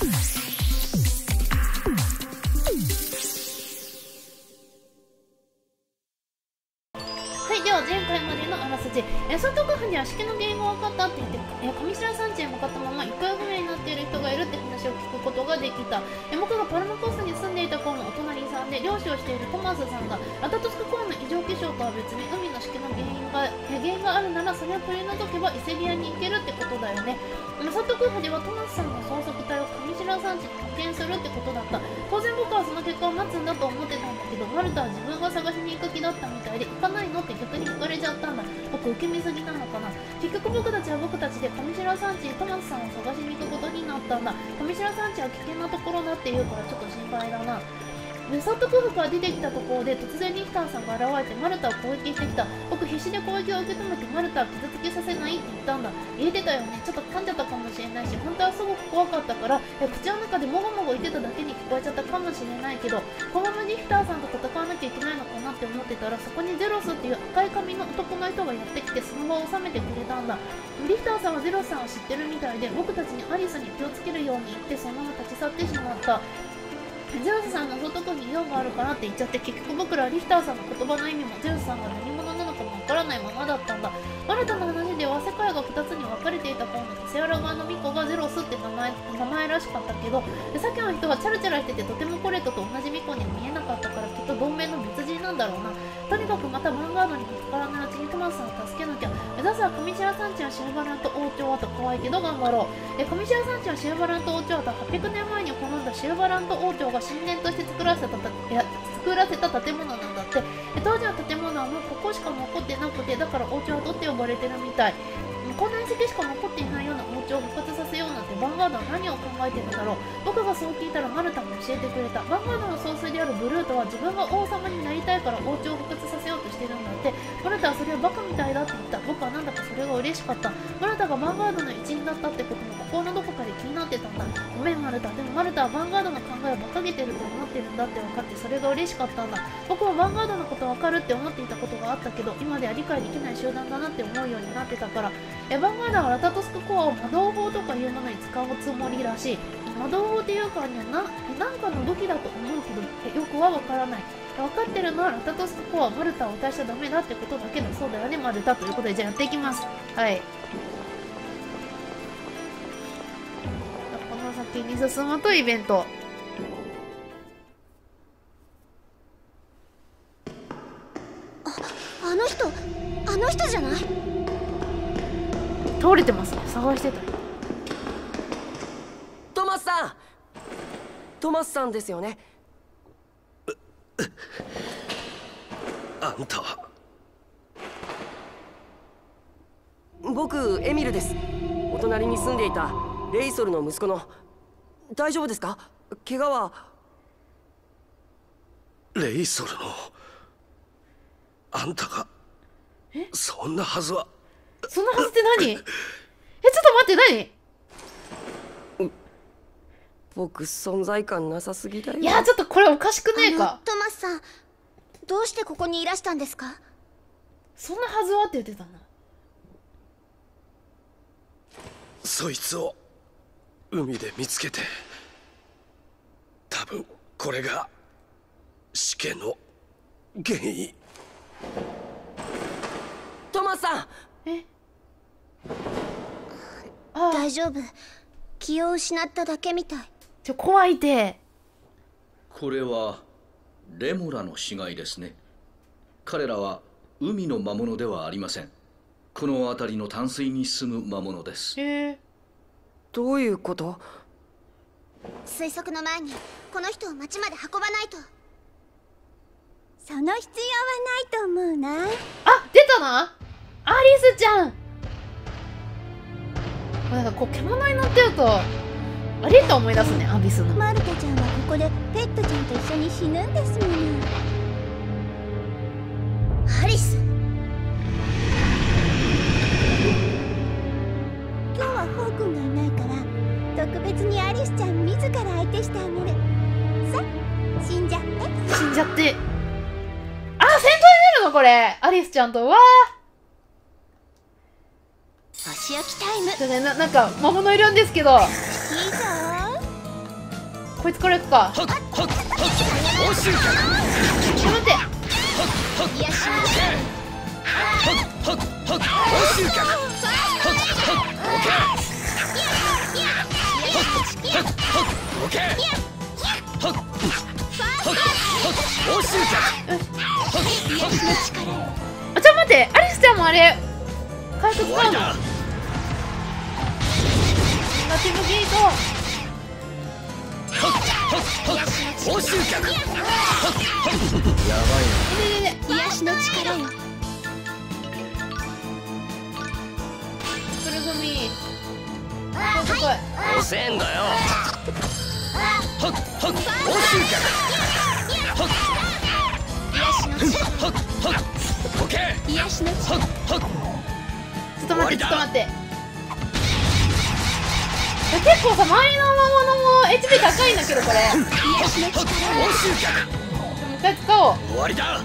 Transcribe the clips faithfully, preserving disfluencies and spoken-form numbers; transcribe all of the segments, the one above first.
では前回までのあらすじ、えー、総督府には式の原因が分かったって言って、えー、上白山地へ向かったまま行方不明になっている人がいるって話を聞くことができた。えー、僕がパルマコスに住んでいた頃のお隣さんで漁師をしているトマスさんがアタトスク港の異常気象とは別に海の式の原因が、えー、原因があるならそれを取り除けば伊勢部屋に行けるってことだよね。総督府ではトマスさんの捜索隊を上白山地に派遣するってことだった。当然僕はその結果を待つんだと思ってたんだけど、マルタは自分が探しに行く気だったみたいで、行かないのって逆に聞かれちゃったんだ。僕受け身すぎなのかな。結局僕たちは僕たちで上白山地にトマスさんを探しに行くことになったんだ。上白山地は危険なところだって言うからちょっと心配だな。総督府から出てきたところで突然リヒターさんが現れてマルタを攻撃してきた。僕必死で攻撃を受け止めてマルタは傷つけさせないって言ったんだ。言えてたよね。ちょっと噛んじゃったかもしれないし、本当はすごく怖かったからえ口の中でもごもご言ってただけに聞こえちゃったかもしれないけど、このままリヒターさんと戦わなきゃいけないのかなって思ってたら、そこにゼロスっていう赤い髪の男の人がやってきてその場を収めてくれたんだ。リヒターさんはゼロスさんを知ってるみたいで、僕たちにアリスに気をつけるように言ってそのまま立ち去ってしまった。ゼウスさんの外に用があるからって言っちゃって、結局僕らはリヒターさんの言葉の意味もゼウスさんが何者なのかもわからないままだったんだ。マルタの話では世界がふたつに分かれていた頃のテセアラ側の巫女がゼロスって名前名前らしかったけど、でさっきの人はチャラチャラしててとてもコレットと同じ巫女に見えなかったから、きっと同盟の別人なんだろうな。とにかくまたヴァンガードに見つからないうちにトマスさんを助けなきゃ。目指すは上白山地はシェルバラント王朝はと怖いけど頑張ろう。え上白山地はシェルバラント王朝はとはっぴゃくねんまえに滅んだシェルバラント王朝が神殿として作らせたたいや作らせた建物なんだって。え当時の建物はもうここしか残ってなくて、だから王朝はどって呼ばれてるみたい。こんな遺跡しか残っていないような王朝を復活させようなんてヴァンガードは何を考えてるんだろう。僕がそう聞いたらマルタも教えてくれた。ヴァンガードの総帥であるブルートは自分が王様になりたいから王朝を復活させようとしてるんだって。マルタはそれはバカみたいだって言った。僕はなんだかそれが嬉しかった。マルタがヴァンガードの一員だったってことも心のどこかで気になってたんだ。ごめんマルタ、でもマルタはヴァンガードの考えを馬鹿げてると思ってるんだって分かってそれが嬉しかったんだ。僕はヴァンガードのこと分かるって思っていたことがあったけど、今では理解できない集団だなって思うようになってたから。えヴァンガードはラタトスクコアを魔導砲とかいうものに使うつもりらしい。魔導砲っていうからにはな何かの武器だと思うけどえよくは分からない。分かってるのはラタトスクコアはマルタを撃たしちゃダメだってことだけど、そうだよねマルタということで、じゃあやっていきます。はい、この先に進むとイベント。 あ、あの人あの人じゃない？ 倒れてますね。探してた。 トマスさんトマスさんですよね。 あんたは？ 僕エミルです。お隣に住んでいたレイソルの息子の。大丈夫ですか？怪我は。 レイソルのあんたが？ えそんなはずは。 そんなはずって何？え、ちょっと待って、何？ 僕存在感なさすぎだよ。 いやちょっとこれおかしくねえか。 トマスさん、どうしてここにいらしたんですか？ そんなはずはって言ってたな。 そいつを海で見つけて、多分これが死刑の原因。 トマスさん。 え大丈夫、気を失っただけみたい。 ちょ怖いて。 これはレモラの死骸ですね。彼らは海の魔物ではありません。この辺りの淡水に住む魔物です。 へえ。 どういうこと？ 推測の前にこの人を町まで運ばないと。その必要はないと思うな。 あ、出たな。アリスちゃん。なんかこう獣に乗ってるとアリータ思い出すね。アビスのマルタちゃんはここでペットちゃんと一緒に死ぬんですもの。アリス、今日はホー君がいないから特別にアリスちゃん自ら相手してあげる。さあ死んじゃって。 死んじゃって。あ、戦闘になるのこれ。アリスちゃんと。わお仕置きタイム。 ー、ね、ななんか魔物いるんですけど。 いいぞ。 こいつから行くか。ちょっと待って癒しのあ、ちょっと待って、アリスちゃんもあれ回復使うの。ネガティブゲート。 報酬客。やばいな。 癒しの力よ。 それ組あ、すごい。 遅えんだよ。報酬客。 癒しの力。 オッケー。 癒しの力。 ちょっと待って、ちょっと待って。結構さ、周りの魔物も エイチピー 高いんだけど、これ。 癒しの力。 報酬客。 もう一回使おう。 終わりだ。 ほらほら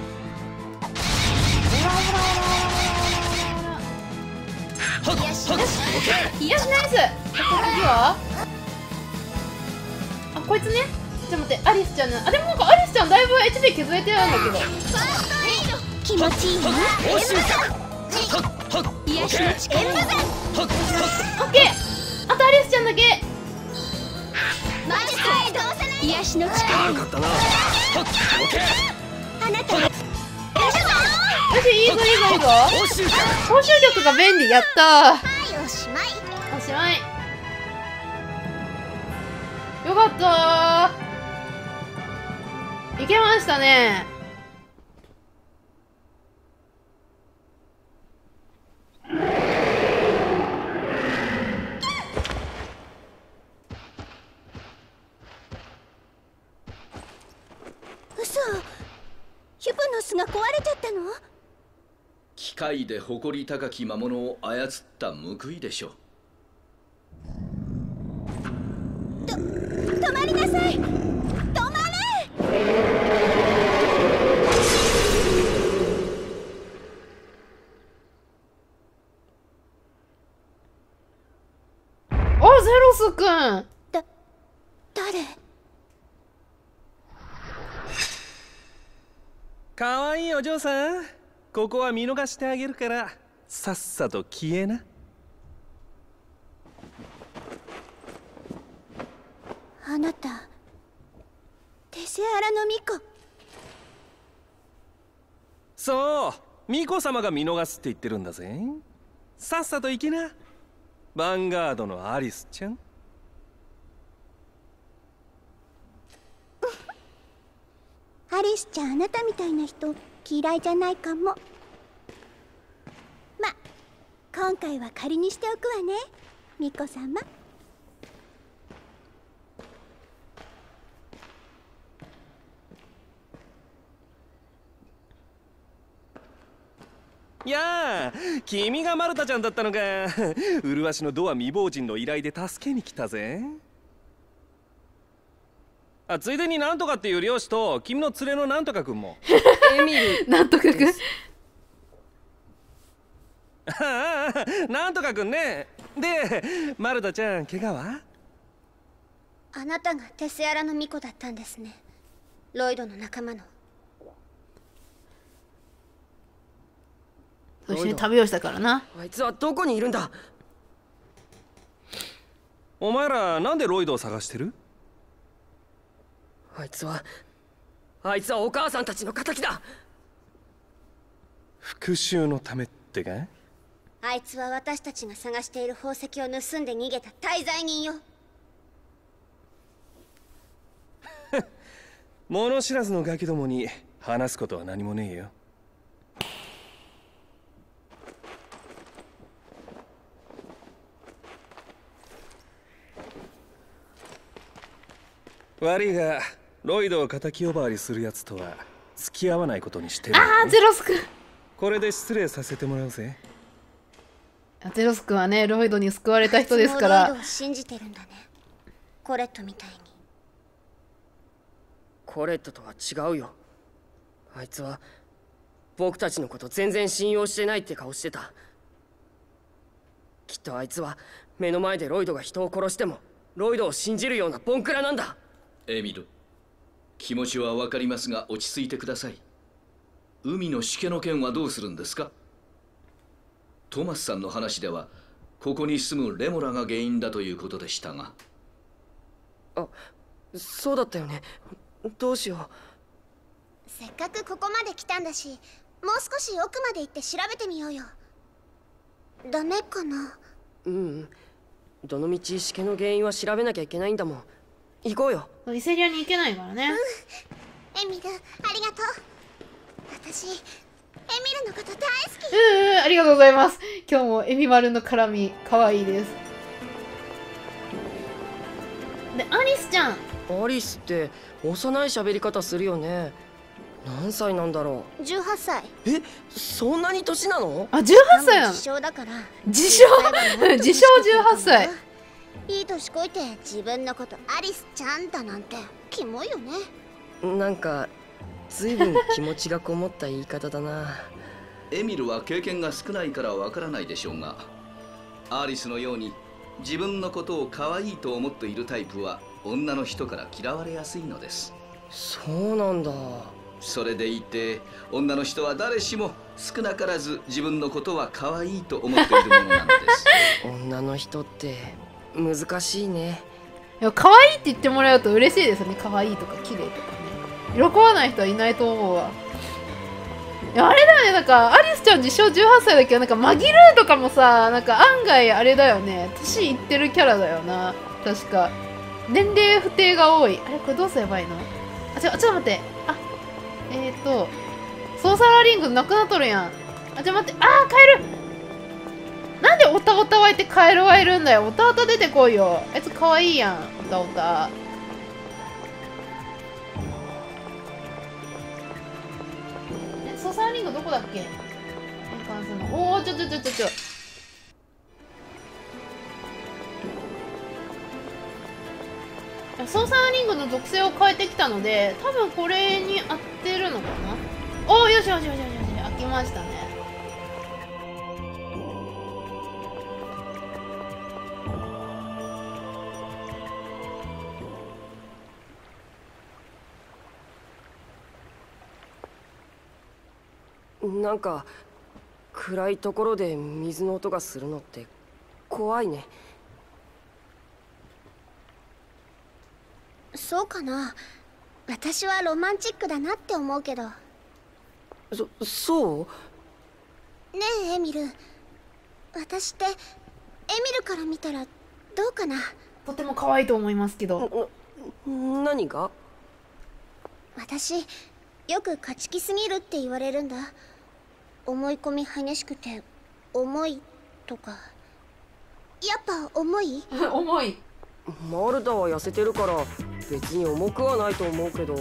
ほらほらほらほら。 癒しの力。 癒しナイス。で次はあ、こいつね。ちょっと待って、アリスちゃんの。あ、でもなんかアリスちゃんだいぶ エイチピー 削れてるんだけど。 気持ちいいね。 報酬客。 癒しの力。 オッケー。あとアリスちゃんだけ。 マジかい、どうせない。癒しの力。 悪かったな。オッケー。 あなたはよし、いいぞいいぞいいぞ。 報酬客。 報酬力が便利。やったー。 はい、おしまい。 おしまい。よかったー。いけましたね。 嘘。ヒュプノスが壊れちゃったの？ 機械で誇り高き魔物を操った報いでしょう。 と止まりなさい。止まれ。 あ、ゼロスくん。 だ誰？ かわいいお嬢さん、ここは見逃してあげるからさっさと消えな。 あなたテセアラの巫女。 そう、巫女様が見逃すって言ってるんだぜ。さっさと行きな、ヴァンガードのアリスちゃん。 アリスちゃん、あなたみたいな人嫌いじゃないかも。ま、今回は仮にしておくわね、巫女様。 やあ、君がマルタちゃんだったのか。麗しのドア未亡人の依頼で助けに来たぜ。あ、ついでになんとかっていう漁師と君の連れのなんとかくんも。 エミル。 なんとかくん。 ああ、なんとかくんね。で、マルタちゃん、怪我は？ あなたがテセアラの巫女だったんですね。ロイドの仲間の。 一緒に旅をしたからな。 あいつはどこにいるんだ？ お前らなんでロイドを探してる？ あいつはあいつはお母さんたちの仇だ。 復讐のためってか？ あいつは私たちが探している宝石を盗んで逃げた大罪人よ。 物知らずのガキどもに話すことは何もねえよ。悪いがロイドを敵呼ばわりするやつとは付き合わないことにしてる、ね。 ああ、ゼロスくん。 これで失礼させてもらうぜ。 ゼロスくんはね、ロイドに救われた人ですかロイら。 ドを信じてるんだね、コレットみたいに。 コレットとは違うよ。あいつは僕たちのこと全然信用してないって顔してた。きっとあいつは目の前でロイドが人を殺してもロイドを信じるようなボンクラなんだ。 エミル、気持ちは分かりますが落ち着いてください。海のしけの件はどうするんですか？トマスさんの話ではここに住むレモラが原因だということでしたが。 あ、そうだったよね。どうしよう。 せっかくここまで来たんだし、もう少し奥まで行って調べてみようよ。ダメかな？ うん、どのみちしけの原因は調べなきゃいけないんだもん。行こうよ。 イセリアに行けないからね。 エミル、ありがとう。私エミルのこと大好き。 うんうん、ありがとうございます。今日もエミマルの絡みかわいいです。で、アリスちゃん。 アリスって幼い喋り方するよね。何歳なんだろじゅうはっさい。 う。え、そんなに年なの？ あ、じゅうはっさいやん。 自称だから。 自称自称じゅうはっさい。 いい年こいて自分のことアリスちゃんだなんてキモいよね。 なんかずいぶん気持ちがこもった言い方だな。 エミルは経験が少ないからわからないでしょうが、アリスのように自分のことを可愛いと思っているタイプは女の人から嫌われやすいのです。 そうなんだ。 それでいて女の人は誰しも少なからず自分のことは可愛いと思っているものなのです。 女の人って難しいね。 いや、可愛いって言ってもらうと嬉しいですよね。可愛いとか綺麗とかね。喜ばない人はいないと思うわ。いや、あれだよね。なんかアリスちゃん自称じゅうはっさいだけど、なんかマギルーとかもさ、なんか案外あれだよね。年いってるキャラだよな。確か年齢不定が多い。あれ、これどうすればいいの？あ、ちょ、ちょっと待って。あ、えーとソーサラーリングなくなっとるやん。あ、ちょ、待って。あー、カエル。なんでオタオタ湧いてカエルはいるんだよ。オタオタ出てこいよ。あいつかわいいやん。オタオタ。え、ソーサラーリングどこだっけ？おー、ちょちょちょちょちょ。ソーサーリングの属性を変えてきたので、多分これに合ってるのかな。おー、よしよしよしよしよし、開きましたね。 なんか暗いところで水の音がするのって怖いね。 そうかな。私はロマンチックだなって思うけど。 そ、そう？ ねえエミル、私ってエミルから見たらどうかな。 とても可愛いと思いますけど。 な、何が？ 私よく勝ち気すぎるって言われるんだ。思い込み激しくて重いとか。やっぱ重い？ 重い。 マルタは痩せてるから別に重くはないと思うけど。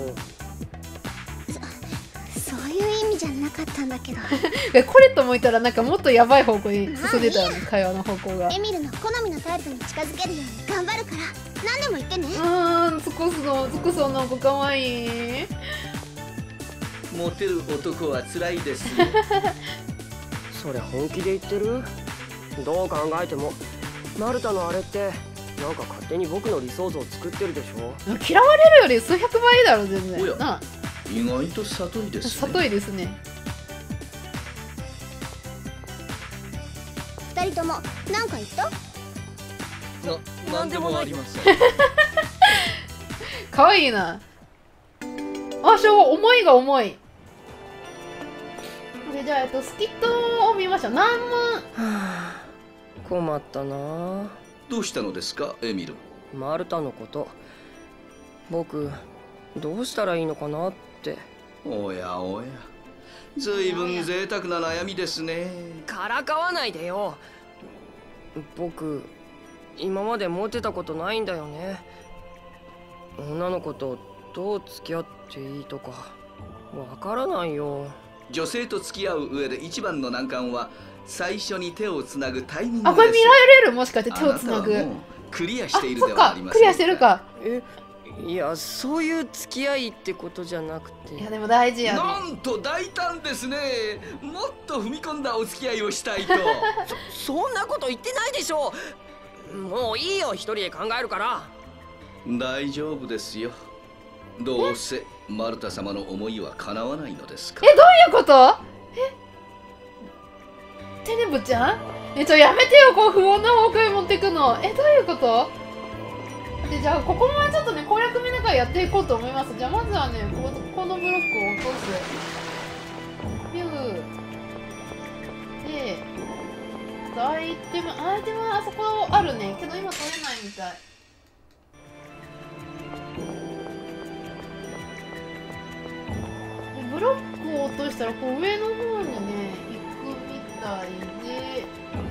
そ、そういう意味じゃなかったんだけど。 これと思ったらなんかもっとやばい方向に進んでたよね、会話の方向が。 エミルの好みのタイプに近づけるように頑張るから何でも言ってね。 うーん、尽くすの尽くすのなんか可愛い。 モテる男は辛いですね。 それ本気で言ってる？どう考えてもマルタのあれってなんか勝手に僕の理想像を作ってるでしょ。 嫌われるより数百倍いいだろ全然。 おやなあ、 意外と悟りですね。 悟りですね。 二人とも何か言った？ な、なんでもありません。 可愛いな。あ、しょう、重いが重い。で、じゃあ、えっと、スキットを見ましょう。難問。 はあ、困ったな。 どうしたのですか、エミル？ マルタのこと、僕どうしたらいいのかなって。 おやおや、ずいぶん贅沢な悩みですね。 からかわないでよ。僕今までモテたことないんだよね。女の子とどう付き合っていいとかわからないよ。 女性と付き合う上で一番の難関は最初に手をつなぐタイミングです。 あ、これ見られる？もしかして手をつなぐ。 あなたはもうクリアしているあ、そっかではあり、ませんか。 クリアしてるか。 え、いや、そういう付き合いってことじゃなくて。 いや、でも大事やね。 なんと大胆ですね。もっと踏み込んだお付き合いをしたいと。 そ、そんなこと言ってないでしょ。もういいよ、一人で考えるから。 大丈夫ですよ。 どうせマルタ様の思いは叶わないのですか。 え、どういうこと？え、テネブちゃん？え、ちょ、やめてよ、こう不穏な方向へ持ってくの。え、どういうこと？で、じゃあここもちょっとね、攻略見ながらやっていこうと思います。じゃあまずはね、ここのブロックを落とす。ビューで、アイテムアイテムはあそこあるね、けど今取れないみたい。でブロックを落としたらこう上の方にね行くみたいで、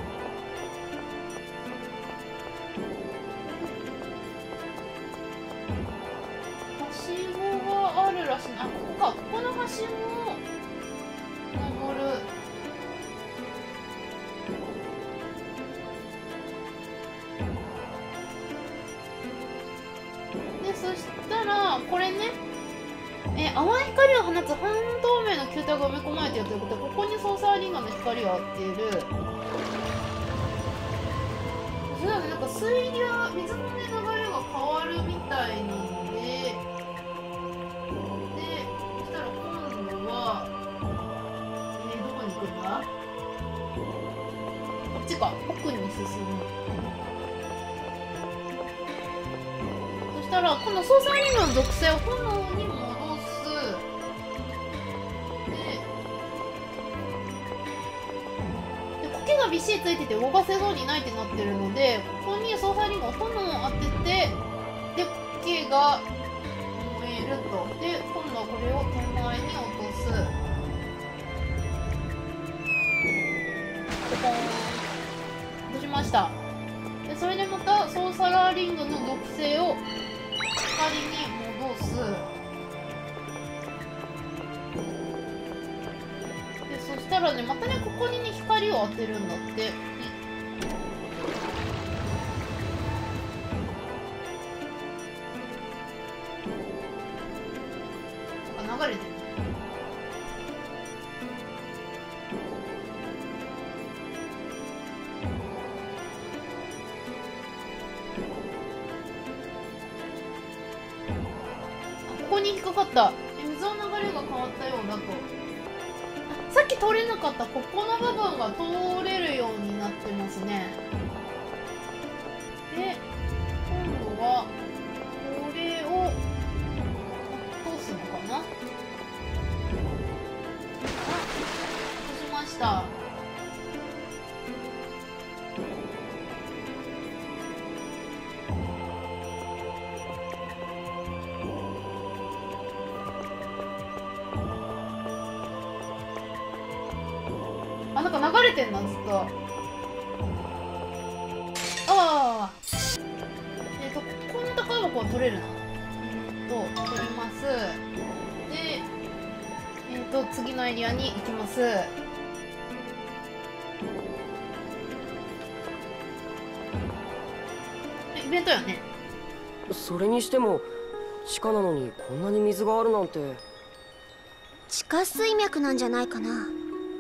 はしごがあるらしい。あ、ここか、ここのはしごを登る。で、そしたらこれね、え、淡い光を放つ半透明の球体が埋め込まれているということで、ここにソーサーリンガーの光が当てる。それはね、なんか水流、水のね、流れが変わるみたいなんで、で、そしたら今度は、えー、どこに行くんだ？こっちか、奥に進む。そしたら、今度ソーサーリンガーの属性を炎に戻す。で、苔がびっしりついてて動かせそうにないってなってるので、ここにソーサーリンガー炎を当てて、で、苔が燃えると。で、今度はこれを手前に落とす。ポコーン。落としました。で、それでまたソーサラーリングの属性を光に戻す。で、そしたらね、またね、ここにね、光を当てるんだって。なんか流れてる。ここに引っかかった。水の流れが変わったようだと。あ、さっき通れなかったここの部分が通れるようになってますね。で、今度はこれを通すのかな。あ、通しました。あ、なんか流れてんな、ずっと。ああ。えっと、ここの宝箱は取れるな。うんと、取ります。で、えっと、次のエリアに行きます。え、イベントやね。 それにしても地下なのにこんなに水があるなんて。 地下水脈なんじゃないかな。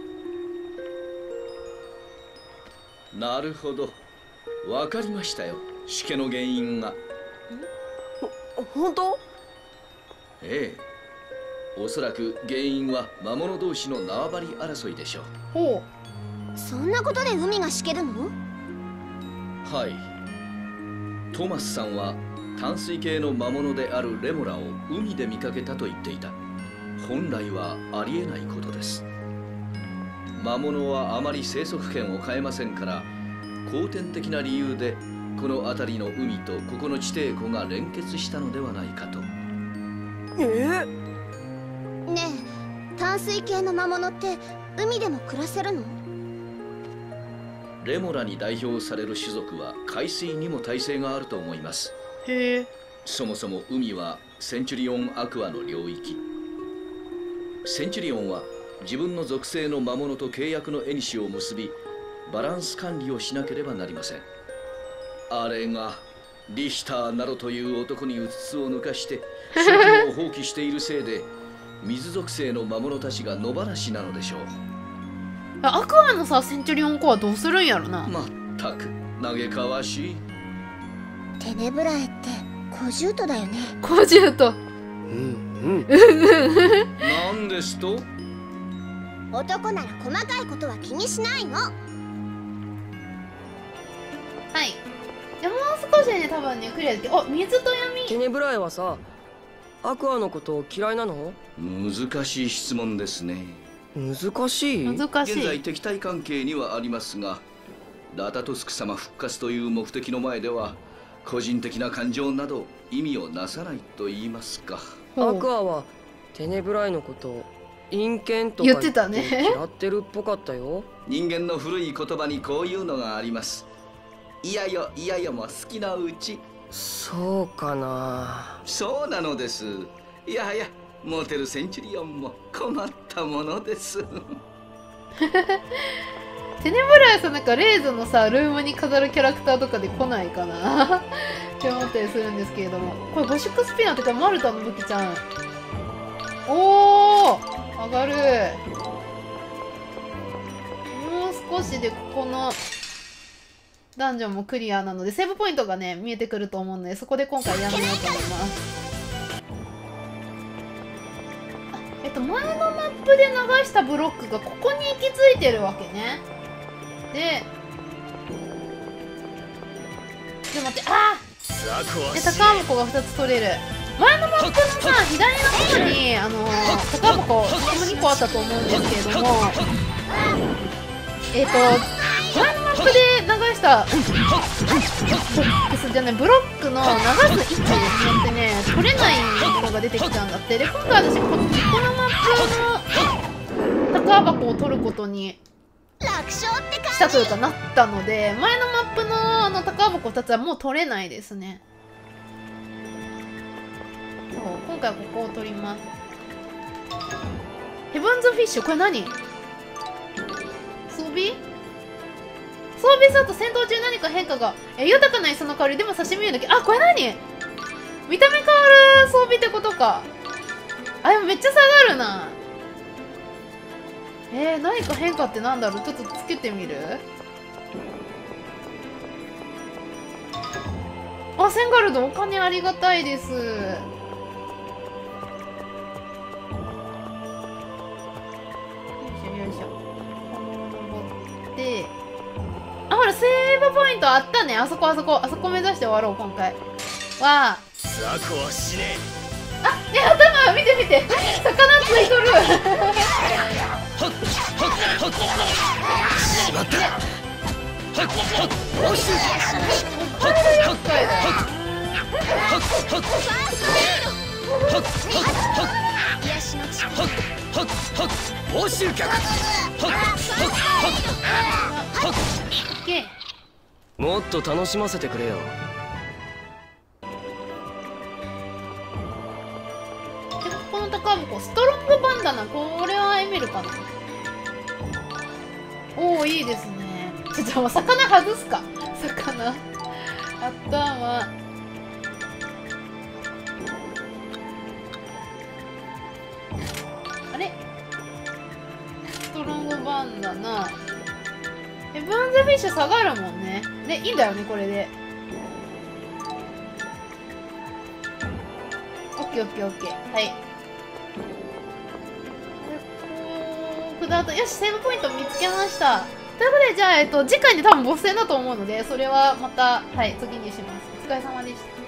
なるほど、わかりましたよ。しけの原因が。 ほ本当？ ええ、おそらく原因は魔物同士の縄張り争いでしょう。 ほう。そんなことで海がしけるの？ はい。トマスさんは淡水系の魔物であるレモラを海で見かけたと言っていた。本来はありえないことです。魔物はあまり生息圏を変えませんから、後天的な理由でこの辺りの海とここの地底湖が連結したのではないかと。 えー、ねえ、淡水系の魔物って海でも暮らせるの？ レモラに代表される種族は海水にも耐性があると思います。 へえ。 そもそも海はセンチュリオンアクアの領域。センチュリオンは自分の属性の魔物と契約の縁を結び、バランス管理をしなければなりません。あれがリヒターなどという男にうつつを抜かして職務を放棄しているせいで、水属性の魔物たちが野放しなのでしょう。 アクアのさ、センチュリオンコはどうするんやろな。 まったく嘆かわしい。 テネブラエって小獣人だよね。 小獣人。 うんなんですと？ 男なら細かいことは気にしないの。 はい。でもう少しでね、多分ねクリアできる。あ、水と闇。 テネブラエはさ、アクアのこと嫌いなの？ 難しい質問ですね。 難しい？ 難しい。 現在敵対関係にはありますが、ラタトスク様復活という目的の前では個人的な感情など意味をなさないと言いますか。 アクアはテネブラエのこと陰険とか言ってたね。 嫌ってるっぽかったよ。 人間の古い言葉にこういうのがあります。いやよいやよも好きなうち。 そうかな。 そうなのです。いやはやモテるセンチュリオンも困ったものです。 テネブライさん、なんかレイズのさルームに飾るキャラクターとかで来ないかなって思ったりするんですけれども、これゴシックスピナーってかマルタの武器ちゃん。おー、上がる。もう少しでここのダンジョンもクリアなのでセーブポイントがね見えてくると思うので、そこで今回やめようと思います。えっと前のマップで流したブロックがここに行き着いてるわけね。でで待って、あーで高箱がふたつ取れる。前のマップのさ左の方にあの高箱にこあったと思うんですけれども、えっと前のマップで流したボックスじゃないブロックの流す位置によってね取れないものが出てきたんだって。で今回私ここのマップの高箱を取ることに楽勝って感じしたというかなったので、前のマップのあの高箱ふたつはもう取れないですね。そう今回はここを取ります。ヘブンズフィッシュ、これ何？装備装備すると戦闘中何か変化が。え豊かな磯の香りでも刺身よだけ。あ、これ何？見た目変わる装備ってことか。あ、でもめっちゃ下がるな。えー、何か変化ってなんだろう。ちょっとつけてみる。あ、センガルドお金ありがたいです。よいしょよいしょ。この登ってあ、ほらセーブポイントあったね。あそこあそこあそこ目指して終わろう今回は。 雑魚は死ねあ、ね、頭見て見て魚ついとるしまったおしこれが厄介だよ。 報酬客オッケー。 もっと楽しませてくれよ。 でここの高箱ストロングバンダナ、これはエメルかな。おおいいですね。ちょっと魚外すか。魚頭あれストロングバンダナヘブンズフィッシュ下がるもんね。でいいんだよねこれで。オッケーオッケーオッケー。はい。こう札とよしセーブポイント見つけました。ということでじゃあ、えっと、次回で多分ボス戦だと思うのでそれはまたはい次にします。お疲れ様でした。